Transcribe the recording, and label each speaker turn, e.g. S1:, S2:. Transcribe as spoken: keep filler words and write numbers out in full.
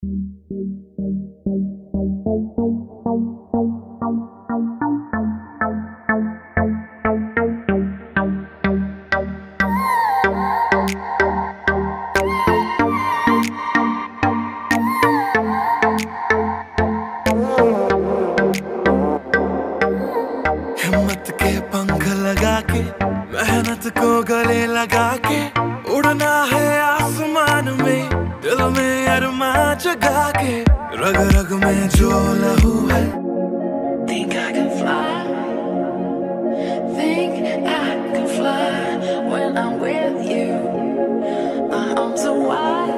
S1: हिम्मत के पंख लगा के, मेहनत को गले लगा के, उड़ना है आसमान में, दिल में अरमां जगा के। रग रग में जो लहू है,
S2: Think I can fly, think I can fly when I'm with you. My arms are wide